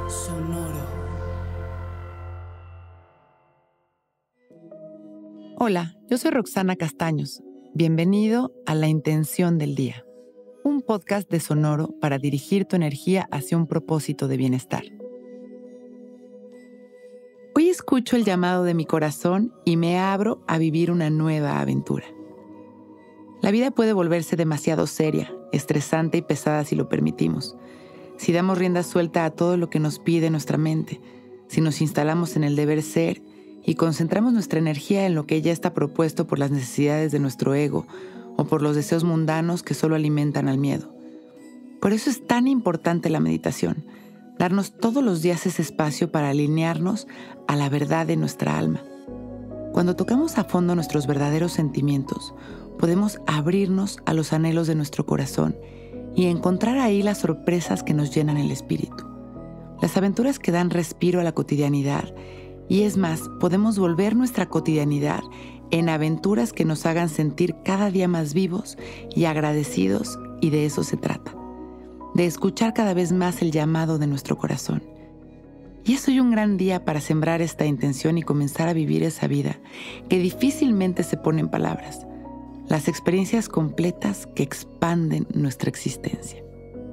Sonoro. Hola, yo soy Roxana Castaños. Bienvenido a La Intención del Día, un podcast de Sonoro para dirigir tu energía hacia un propósito de bienestar. Hoy escucho el llamado de mi corazón y me abro a vivir una nueva aventura. La vida puede volverse demasiado seria, estresante y pesada si lo permitimos. Si damos rienda suelta a todo lo que nos pide nuestra mente, si nos instalamos en el deber ser y concentramos nuestra energía en lo que ya está propuesto por las necesidades de nuestro ego o por los deseos mundanos que solo alimentan al miedo. Por eso es tan importante la meditación, darnos todos los días ese espacio para alinearnos a la verdad de nuestra alma. Cuando tocamos a fondo nuestros verdaderos sentimientos, podemos abrirnos a los anhelos de nuestro corazón y encontrar ahí las sorpresas que nos llenan el espíritu. Las aventuras que dan respiro a la cotidianidad y es más, podemos volver nuestra cotidianidad en aventuras que nos hagan sentir cada día más vivos y agradecidos, y de eso se trata, de escuchar cada vez más el llamado de nuestro corazón. Y es hoy un gran día para sembrar esta intención y comenzar a vivir esa vida que difícilmente se pone en palabras, las experiencias completas que expanden nuestra existencia.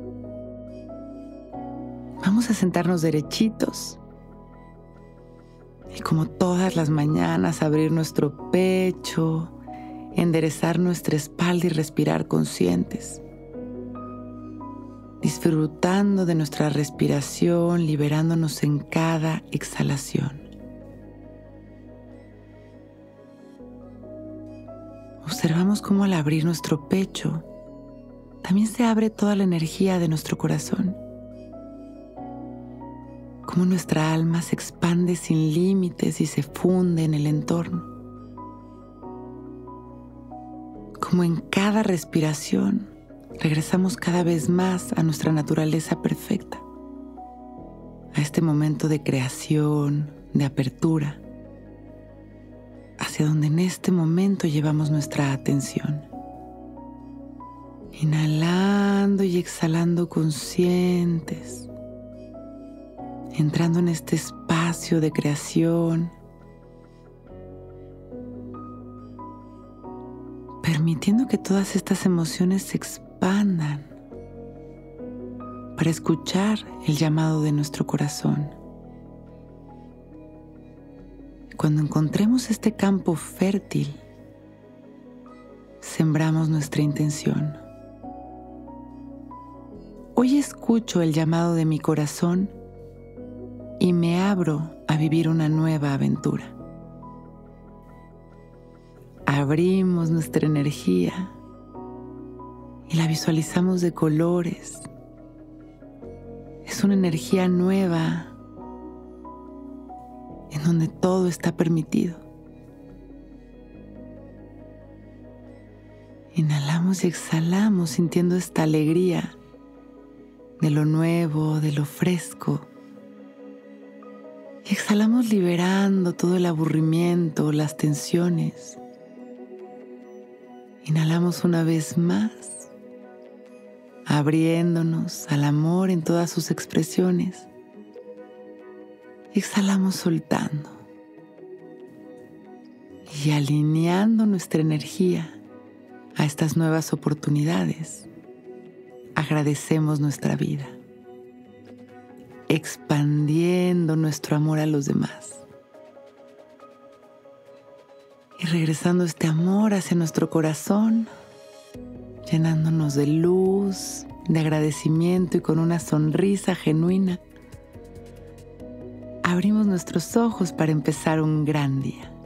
Vamos a sentarnos derechitos y como todas las mañanas abrir nuestro pecho, enderezar nuestra espalda y respirar conscientes, disfrutando de nuestra respiración, liberándonos en cada exhalación. Observamos cómo al abrir nuestro pecho, también se abre toda la energía de nuestro corazón. Cómo nuestra alma se expande sin límites y se funde en el entorno. Como en cada respiración regresamos cada vez más a nuestra naturaleza perfecta, a este momento de creación, de apertura, hacia donde en este momento llevamos nuestra atención. Inhalando y exhalando conscientes, entrando en este espacio de creación, permitiendo que todas estas emociones se expandan para escuchar el llamado de nuestro corazón. Cuando encontremos este campo fértil, sembramos nuestra intención. Hoy escucho el llamado de mi corazón y me abro a vivir una nueva aventura. Abrimos nuestra energía y la visualizamos de colores. Es una energía nueva en donde todo está permitido. Inhalamos y exhalamos sintiendo esta alegría de lo nuevo, de lo fresco. Y exhalamos liberando todo el aburrimiento, las tensiones. Inhalamos una vez más, abriéndonos al amor en todas sus expresiones. Exhalamos soltando y alineando nuestra energía a estas nuevas oportunidades. Agradecemos nuestra vida, expandiendo nuestro amor a los demás y regresando este amor hacia nuestro corazón, llenándonos de luz, de agradecimiento y con una sonrisa genuina. Abrimos nuestros ojos para empezar un gran día.